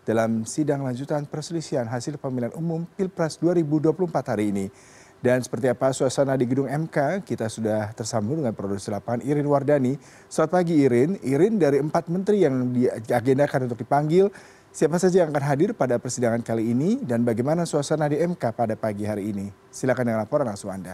dalam sidang lanjutan perselisihan hasil pemilihan umum Pilpres 2024 hari ini. Dan seperti apa suasana di gedung MK, kita sudah tersambung dengan produser lapangan Irin Wardani. Selamat pagi Irin. Irin, dari 4 menteri yang diagendakan untuk dipanggil, siapa saja yang akan hadir pada persidangan kali ini dan bagaimana suasana di MK pada pagi hari ini? Silakan dengan laporan langsung Anda.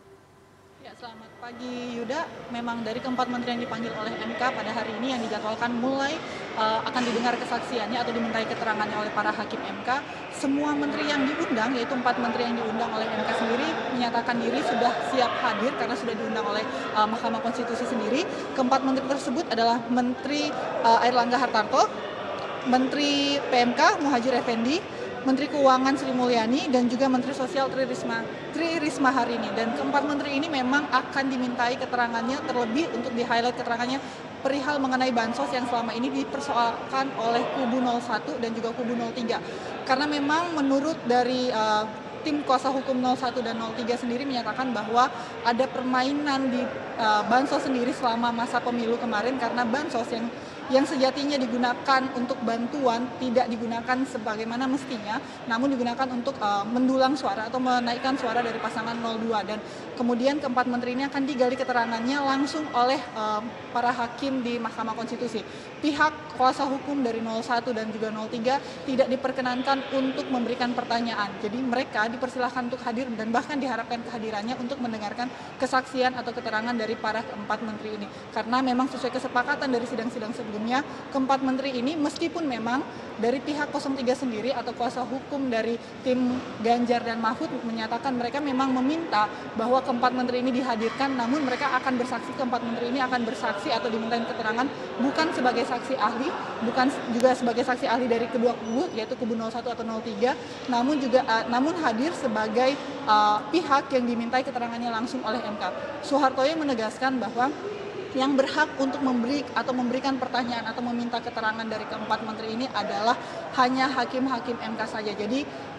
Ya, selamat pagi Yuda. Memang dari keempat menteri yang dipanggil oleh MK pada hari ini yang dijadwalkan mulai akan didengar kesaksiannya atau dimintai keterangannya oleh para hakim MK. Semua menteri yang diundang, yaitu 4 menteri yang diundang oleh MK sendiri, menyatakan diri sudah siap hadir karena sudah diundang oleh Mahkamah Konstitusi sendiri. Keempat menteri tersebut adalah Menteri Airlangga Hartarto, Menteri PMK Muhadjir Effendi, Menteri Keuangan Sri Mulyani, dan juga Menteri Sosial Tri Risma hari ini. Dan keempat menteri ini memang akan dimintai keterangannya, terlebih untuk di-highlight keterangannya perihal mengenai bansos yang selama ini dipersoalkan oleh kubu 01 dan juga kubu 03. Karena memang menurut dari tim kuasa hukum 01 dan 03 sendiri menyatakan bahwa ada permainan di bansos sendiri selama masa pemilu kemarin, karena bansos yang sejatinya digunakan untuk bantuan tidak digunakan sebagaimana mestinya, namun digunakan untuk mendulang suara atau menaikkan suara dari pasangan 02. Dan kemudian keempat menteri ini akan digali keterangannya langsung oleh para hakim di Mahkamah Konstitusi. Pihak kuasa hukum dari 01 dan juga 03 tidak diperkenankan untuk memberikan pertanyaan. Jadi mereka dipersilahkan untuk hadir dan bahkan diharapkan kehadirannya untuk mendengarkan kesaksian atau keterangan dari para keempat menteri ini. Karena memang sesuai kesepakatan dari sidang-sidang sebelumnya, keempat menteri ini meskipun memang dari pihak 03 sendiri atau kuasa hukum dari tim Ganjar dan Mahfud menyatakan mereka memang meminta bahwa keempat menteri ini dihadirkan, namun mereka akan bersaksi, keempat menteri ini akan bersaksi atau dimintain keterangan bukan sebagai saksi ahli, bukan juga sebagai saksi ahli dari kedua kubu, yaitu kubu 01 atau 03, namun hadir sebagai pihak yang dimintai keterangannya langsung oleh MK. Soehartoyo menegaskan bahwa yang berhak untuk memberikan pertanyaan atau meminta keterangan dari keempat menteri ini adalah hanya hakim-hakim MK saja. Jadi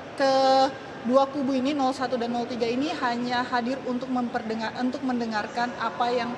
kedua kubu ini 01 dan 03 ini hanya hadir untuk mendengarkan apa yang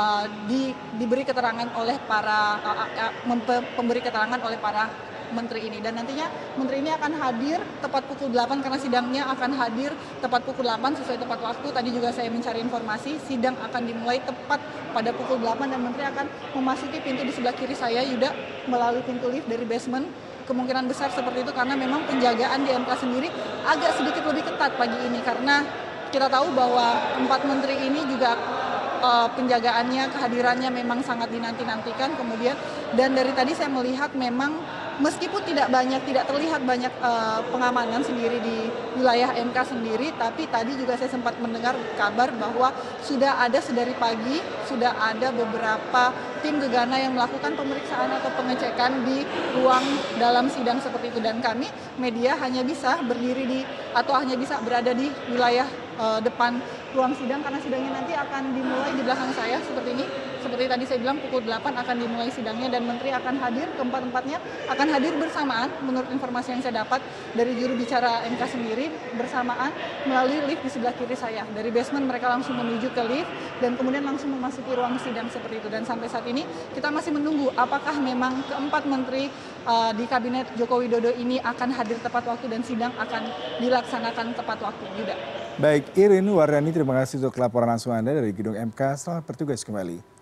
diberi keterangan oleh para pemberi keterangan oleh para menteri ini. Dan nantinya menteri ini akan hadir tepat pukul 8 karena sidangnya akan hadir tepat pukul 8 sesuai tepat waktu. Tadi juga saya mencari informasi, sidang akan dimulai tepat pada pukul 8 dan menteri akan memasuki pintu di sebelah kiri saya, Yuda, melalui pintu lift dari basement. Kemungkinan besar seperti itu karena memang penjagaan di MK sendiri agak sedikit lebih ketat pagi ini, karena kita tahu bahwa 4 menteri ini juga penjagaannya, kehadirannya memang sangat dinanti-nantikan. Kemudian dan dari tadi saya melihat memang meskipun tidak terlihat banyak pengamanan sendiri di wilayah MK sendiri, tapi tadi juga saya sempat mendengar kabar bahwa sudah sedari pagi sudah ada beberapa tim gegana yang melakukan pemeriksaan atau pengecekan di ruang dalam sidang seperti itu. Dan kami media hanya bisa hanya bisa berada di wilayah depan ruang sidang karena sidangnya nanti akan dimulai di belakang saya seperti ini. Seperti tadi saya bilang pukul 8 akan dimulai sidangnya dan menteri akan hadir, keempat-empatnya akan hadir bersamaan menurut informasi yang saya dapat dari juru bicara MK sendiri, bersamaan melalui lift di sebelah kiri saya. Dari basement mereka langsung menuju ke lift dan kemudian langsung memasuki ruang sidang seperti itu. Dan sampai saat ini kita masih menunggu apakah memang keempat menteri di kabinet Joko Widodo ini akan hadir tepat waktu dan sidang akan dilaksanakan tepat waktu. Yuda. Baik, Irin Wardani, terima kasih untuk laporan langsung Anda dari gedung MK. Selamat bertugas kembali.